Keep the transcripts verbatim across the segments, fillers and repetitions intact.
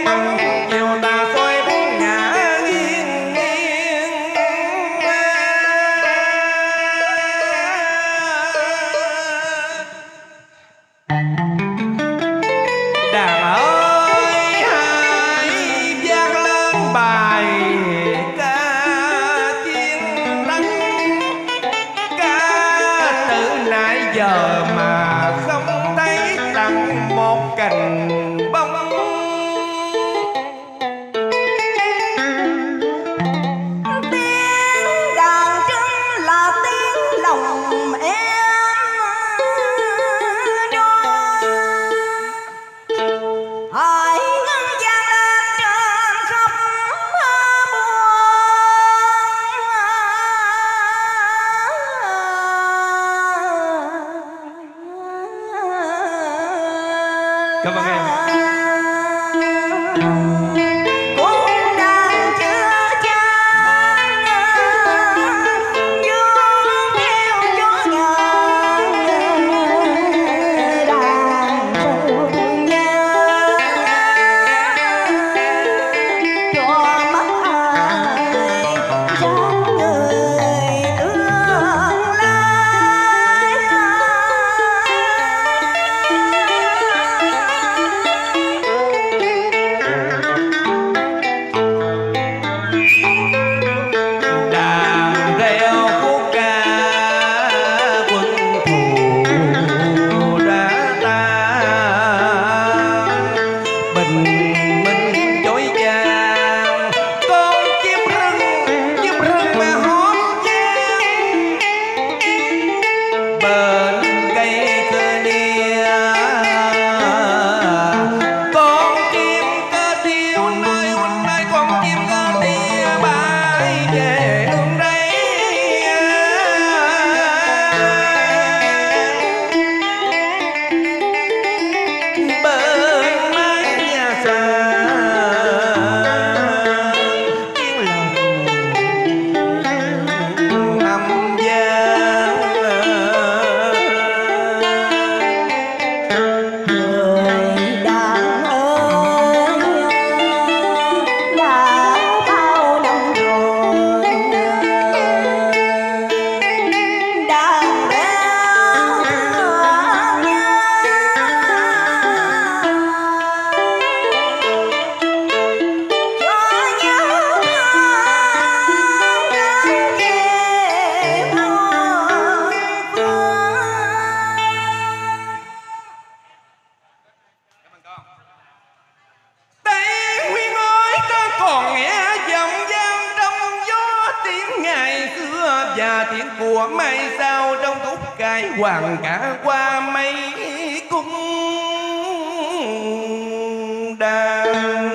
bóng chiều tà soi bốn ngã nghiêng nghiêng. Đàn ơi hãy vang lên bài ca chiến thắng, ca từ nãy giờ mà không thấy tặng một cành bông. Tiếng đàn trưng là tiếng lòng em đôi, hãy ngân vang lên trên khắp buồn. Cảm ơn em. Cuốn đàn chưa chan dương theo gió ngàn, đàn thương nhớ cho mắt ai dáng người tương lai. Đàn reo khúc ca quân thù đã tan, bình minh chói chang. Con chim rừng chim rừng mà hót vang bên cây cơ nia. Con chim cơ điêu nơi huynh ơi, con chim cơ nia bay về hướng đây. Bên mái nhà sàn tiếng lòng âm vang. Người đàn ơi đã bao năm rồi, đàn béo thương nhau cho nhau gắn về muôn phương. Đây Nguyên ơi, ta còn nghe vọng vang trong gió tiếng ngày xưa và tiếng của mây sao trong khúc cải hoàng cả qua mây cung đàn.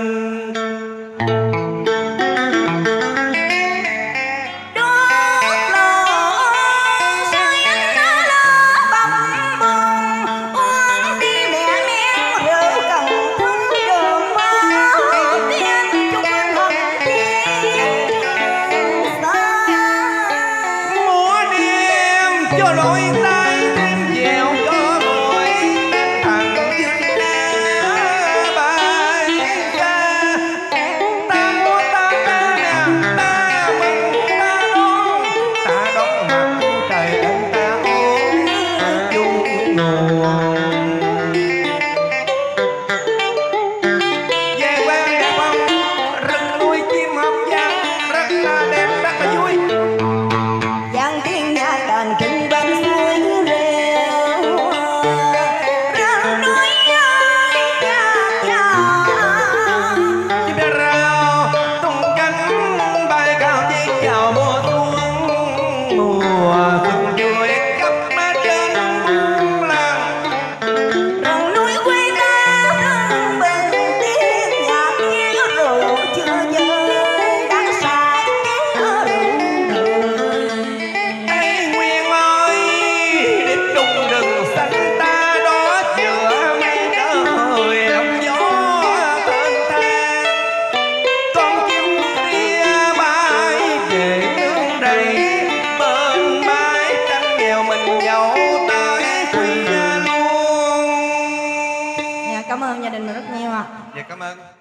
Đốt lửa sưởi ánh lá bầm bùng, uống đi mẹ miếng rượu cần thấm đường máu tiên chung hồng thiên xa. Múa đêm cho đôi tay thêm dẻo cho ngồi thằng dương na bay ra. Ta múa ta ta nè, ta mừng ta đón, ta đón mặt trời ơi ta ôm chung nguồn. Về quê đẹp không? Rừng nuôi chim hợp vang rất là đẹp, rất là vui. Giang tiếng nhạc đàn trình bên suối reo, răng núi ơi nhạc nhạc. Chim bé rao tung cánh bay cao chỉ chào mùa xuân, mùa xuân vui khắp trên buôn làng. Rừng núi quê ta rừng bình tiếng nhạc như rượu chưa vơi đang say tiếng rượu người. Ê Nguyên ơi, đêm đùng rừng xanh ta đó chữa mây trời lòng gió thênh thang. Con chim kia bay về nương đầy bên mái tranh nghèo mình nhậu tới khuya luôn. Dạ, cảm ơn gia đình mình rất nhiều ạ. Dạ cảm ơn.